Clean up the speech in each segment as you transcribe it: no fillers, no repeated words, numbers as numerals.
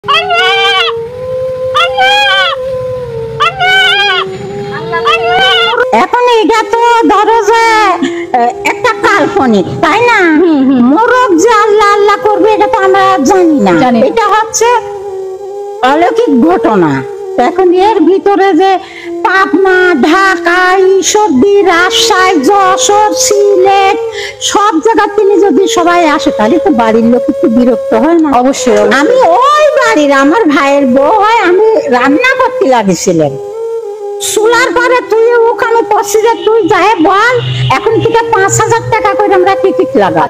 এখন এটা তো ধরো যে একটা কাল্পনিক, তাই না? মোরগ যে আল্লাহ আল্লাহ করবে এটা তো আমরা জানি না, এটা হচ্ছে অলৌকিক ঘটনা। এখন এর ভিতরে যে পাবনা, ঢাকা, ঈশ্বরদী, রাজশাহী, যশোর, সিলেট সব জায়গা তিনি যদি সবাই আসে তাহলে তো বাড়ির লোক একটু বিরক্ত হয় না? অবশ্যই। আমি ওই বাড়ির আমার ভাইয়ের বউ হয়, আমি রান্না করতে লাগেছিলেন চুলার পরে তুই ওখানে পড়ছি যে তুই যাই বল এখন থেকে ৫,০০০ টাকা করে আমরা টিকিট লাগাই।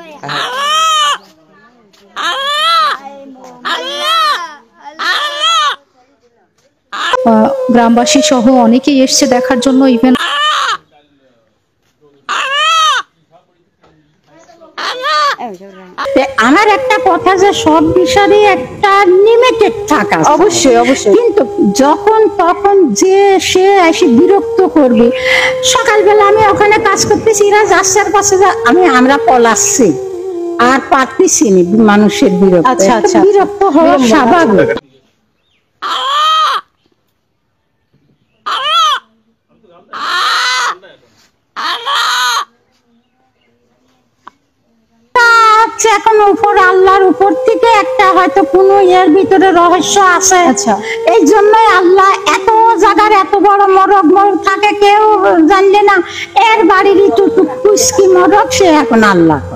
গ্রামবাসী সহ অনেকেই এসছে দেখার জন্য। ইভেন আমার একটা কথা যে সব বিষয়েরই একটা লিমিটেড থাকা অবশ্যই অবশ্যই, কিন্তু যখন তখন যে সে এসে বিরক্ত করবে। সকালবেলা আমি ওখানে কাজ করতেছি, এরা যাচ্ছে পাশে আমরা পলাচ্ছি আর পারতেছি না, মানুষের বিরক্ত। আচ্ছা আচ্ছা, বিরক্ত হওয়া স্বাভাবিক। এখন উপর আল্লাহর উপর থেকে একটা হয়তো কোনো এর ভিতরে রহস্য আছে। আচ্ছা, এই জন্যই আল্লাহ এত জায়গার এত বড় মোরগ থাকে কেউ জানলে না। এর বাড়ির টুকটুক কুস্কি মোরগ, সে এখন আল্লাহ।